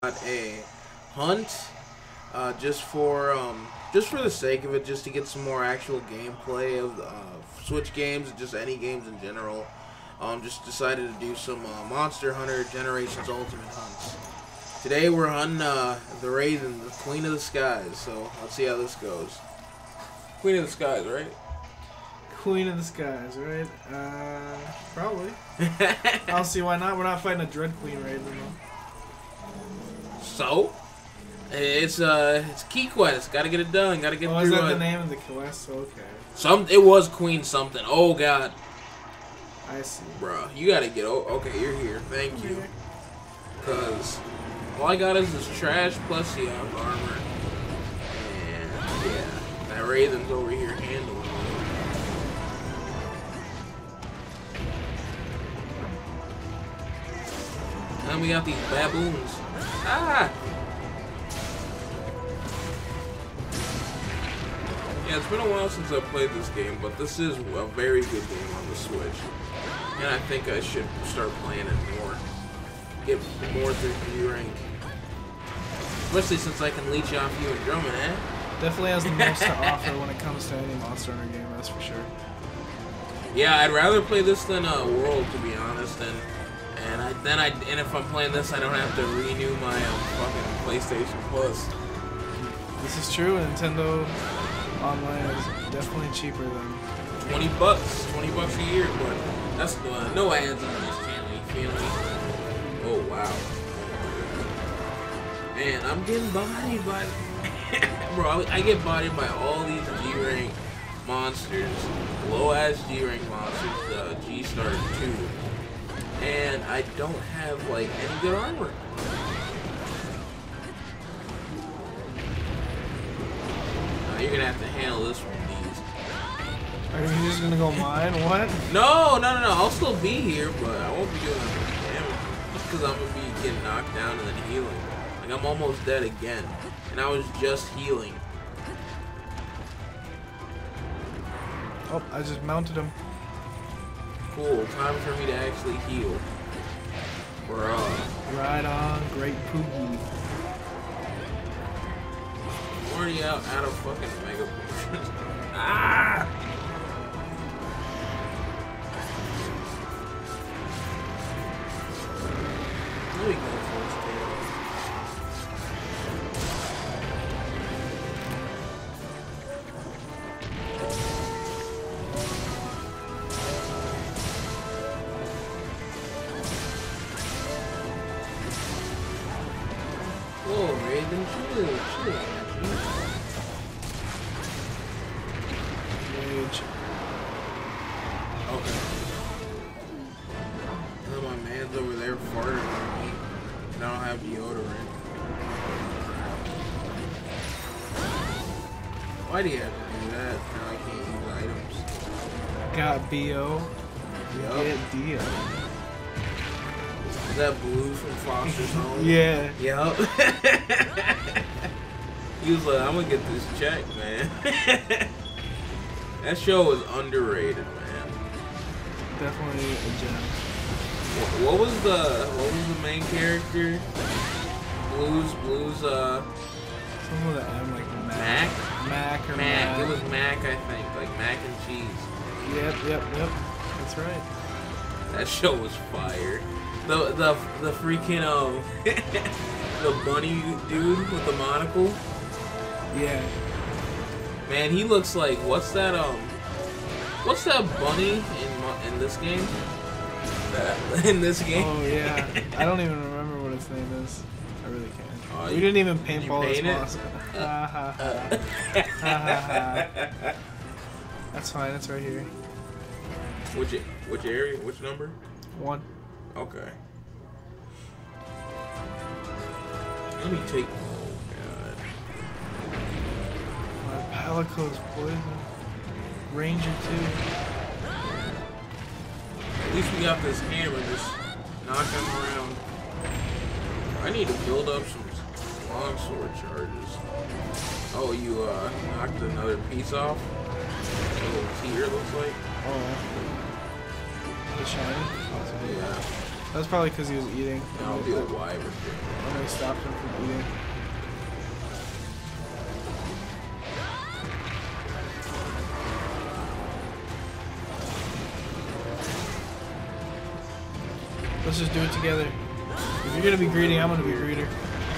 A hunt, just for the sake of it, just to get some more actual gameplay of Switch games, just any games in general. Just decided to do some Monster Hunter Generations Ultimate hunts. Today we're hunting the Rathian, the Queen of the Skies. So let's see how this goes. Queen of the Skies, right? Queen of the Skies, right? Probably. I don't see why not. We're not fighting a Dread Queen right now. So, it's Key Quest. Gotta get it done. Gotta get through. Is that the name of the quest? Okay. It was Queen something. Oh God. I see. Bruh, you gotta get. Okay, you're here. Thank you. Cause all I got is this trash plus the armor, and yeah, that Rathian's over here handling it. And then we got these baboons. Ah! Yeah, it's been a while since I played this game, but this is a very good game on the Switch. And I think I should start playing it more. Get more through the rank. Especially since I can leech off you and Drummond, eh? Definitely has the most to offer when it comes to any Monster Hunter game, that's for sure. Yeah, I'd rather play this than World, to be honest, and if I'm playing this, I don't have to renew my fucking PlayStation Plus. This is true. Nintendo Online is definitely cheaper than $20, $20 a year, but that's no ads on this channel. You feel me? Oh wow, man, I'm getting bodied by, bro. I get bodied by all these G-rank monsters, low ass G-rank monsters, G-Star 2. And I don't have, like, any good armor. You're gonna have to handle this one, these. Are you just gonna go mine? What? No. I'll still be here, but I won't be doing damage. Just because I'm gonna be getting knocked down and then healing. Like, I'm almost dead again. And I was just healing. Oh, I just mounted him. Cool, time for me to actually heal. Bro. Right on, great Poogie. I'm already out of fucking Mega Potions. Ah! There we go, first tail. Whoa, Raven, chill. Rage. Okay. Now my man's over there farting on me, and I don't have deodorant. Why do you have to do that? Now I can't use items. Got B.O. Yup. Get D.O. Is that Blue from Foster's Home? Yeah. Yup. He was like, I'm gonna get this check, man. That show was underrated, man. Definitely a gem. What was the main character? Blues, Some of the M, like Mac? Mac. It was Mac, I think, like mac and cheese. Yep. That's right. That show was fire. The freaking the bunny dude with the monocle. Yeah. Man, he looks like what's that bunny in this game? In this game? Oh yeah. I don't even remember what its name is. I really can't. Oh, we didn't even paintball this paint it? monster. That's fine. It's right here. Which area? Which number? 1. Okay. Let me take. My Palico's poison. Ranger 2. At least we got this hammer just knocking him around. I need to build up some longsword charges. Oh, you knocked another piece off? A little tear looks like. Oh. The shiny? Possibly. Yeah. That's probably because he was eating. I'll be a wide receiver. And they stopped him from eating. Let's just do it together. If you're gonna be greedy, I'm gonna be greedy.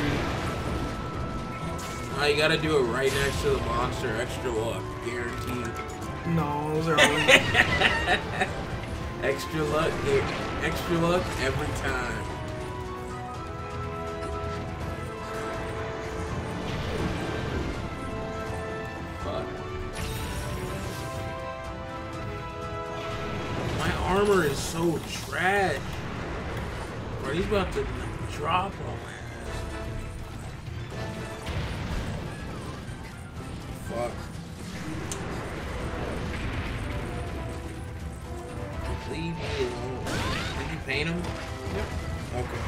Oh, you gotta do it right next to the monster. Extra luck, guaranteed. No, those are always extra luck every time. Fuck. My armor is so trash. Bro, he's about to drop on my ass. Fuck. Leave me alone. Did you paint him? Yep. Okay.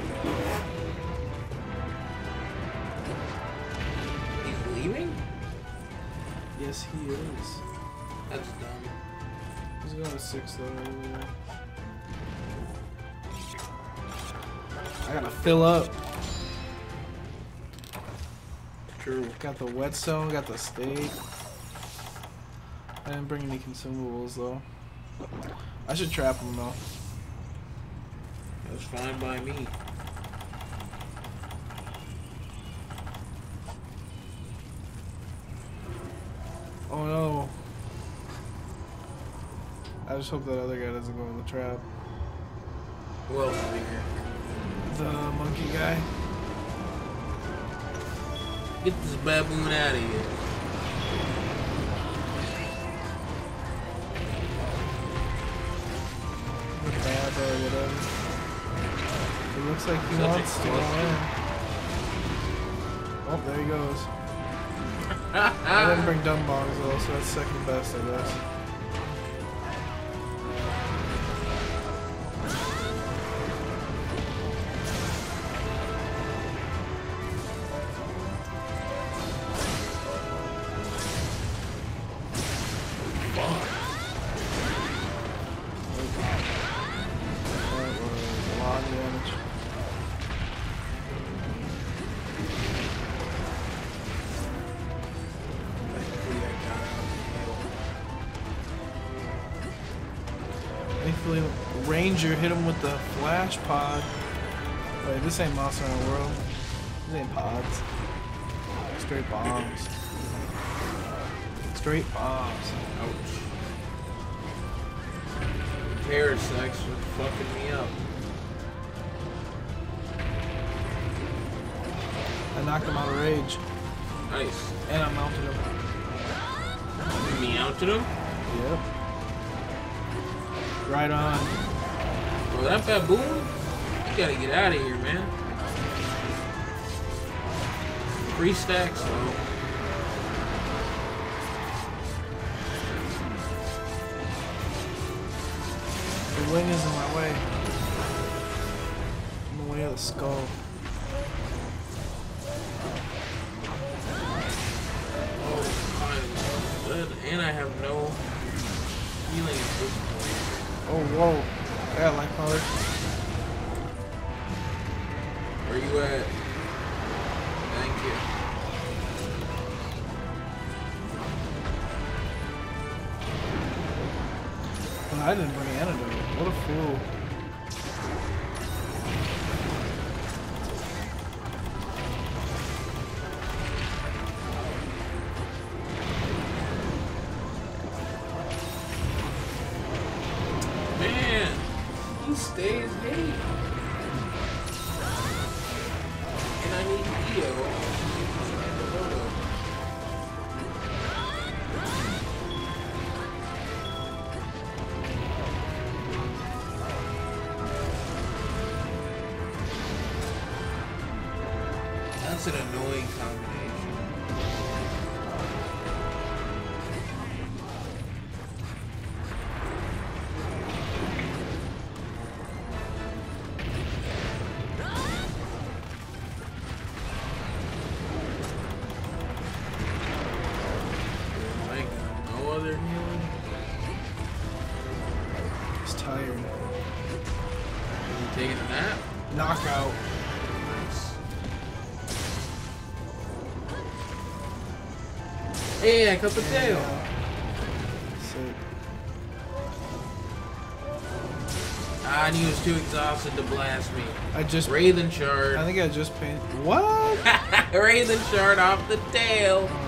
He's leaving? Yes, he is. That's dumb. He's going to 6 though. I gotta fill up. True. Got the whetstone, got the steak. I didn't bring any consumables though. I should trap him though. That's fine by me. Oh no. I just hope that other guy doesn't go in the trap. Who else is in here? The monkey guy. Get this baboon out of here. The bad or whatever. It looks like he Such a wants to go cluster. in. Oh, there he goes. I didn't bring dumb bombs though, so that's second best, I guess. Thankfully, Ranger hit him with the flash pod. Wait, this ain't Monster Hunter World. This ain't pods. Straight bombs. Straight bombs. Ouch. Parasites are fucking me up. I knocked him out of rage. Nice. And I mounted him. You mounted him? Yep. Right on. Bro, that baboon? You gotta get out of here, man. 3 stacks, though. The wing is in my way. In the way of the skull. Oh, I'm good. And I have no healing at this point. Oh, whoa. I got life power. Where you at? Thank you. Well, I didn't bring an antidote. What a fool. Man, he stays late. And I need heal. That's an annoying combination. I got no other healing. He's tired. Did he take Hey, I cut the tail. Sick. And he was too exhausted to blast me. I just Rathian shard. I think I just painted. What? Rathian shard off the tail. Oh,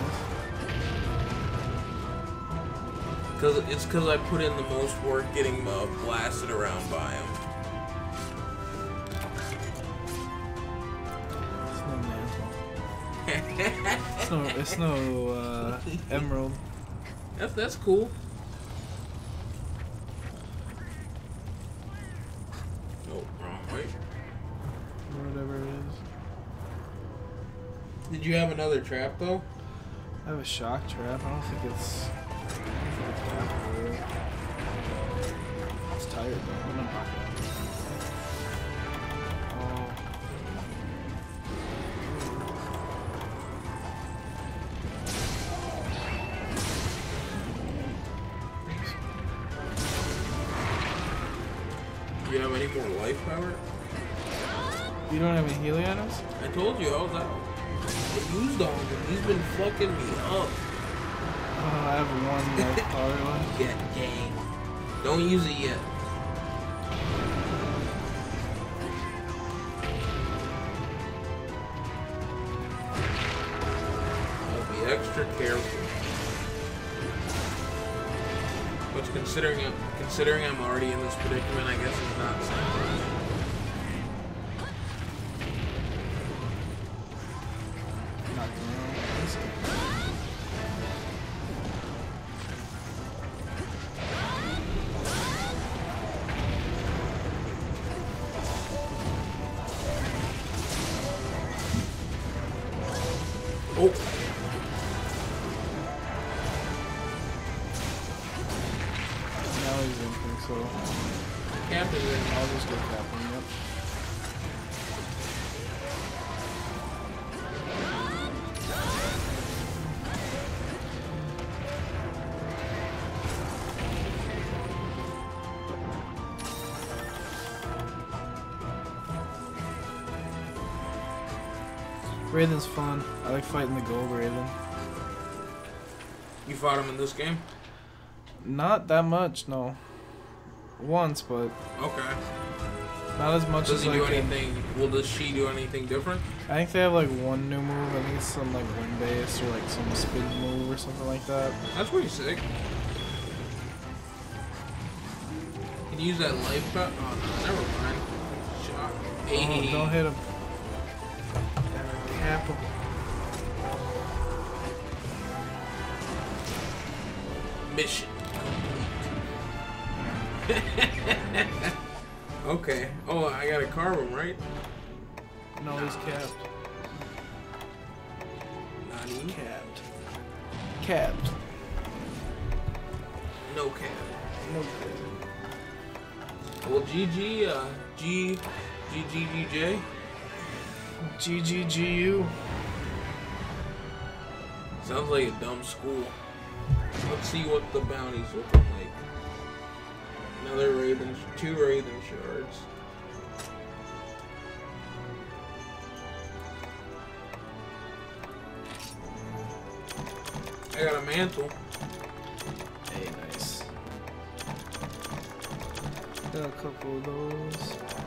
It's because I put in the most work getting blasted around by him. that's nice. It's no emerald. That's cool. Oh, wrong way. Whatever it is. Did you have another trap though? I have a shock trap. I don't think it's. It's tired though. I'm gonna knock it. Oh. Do you have any more life power? You don't have any healing items? I told you I was out. I used all of them. He's been fucking me up. I have one life power one. Yeah, dang. Don't use it yet. I'll be extra careful. But considering I'm already in this predicament, I guess it's not something. Oh. Now he's in here, so Captain in. I'll just go Captain, yep. Rathian's fun. I like fighting the gold Rathian. You fought him in this game? Not that much, no. Once, but Okay. not as much Does as he do like anything? Well, does she do anything different? I think they have like one new move. I think it's some like wind base or like some spin move or something like that. That's pretty sick. Can you use that life cut? Oh no, never mind. Shot. Oh, don't hit him. Cap him. Mission complete. Okay. Oh, I gotta carve him, right? No, he's capped. Nani? Capped. Capped. No cap. No cap. Well, GG, GGGJ. GGGU. Sounds like a dumb school. Let's see what the bounty's looking like. Another Raven, 2 Rathian shards. I got a mantle. Hey, nice. Got a couple of those.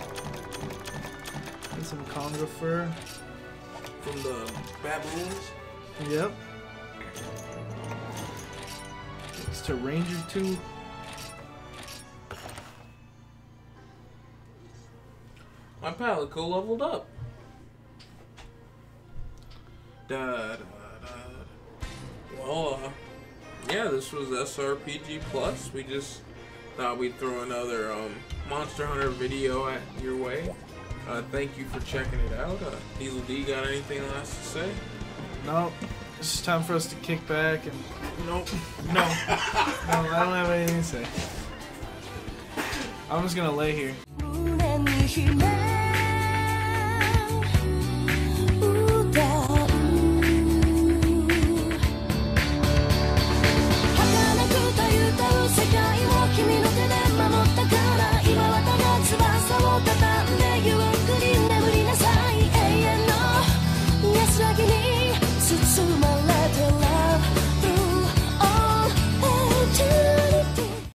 And some Conga fur. From the baboons. Yep. It's to Ranger 2. My Palico leveled up. Well, yeah, this was SRPG Plus. We just thought we'd throw another Monster Hunter video at your way. Thank you for checking it out. Diesel D, got anything last to say? Nope. It's just time for us to kick back and... Nope. No. No, I don't have anything to say. I'm just gonna lay here.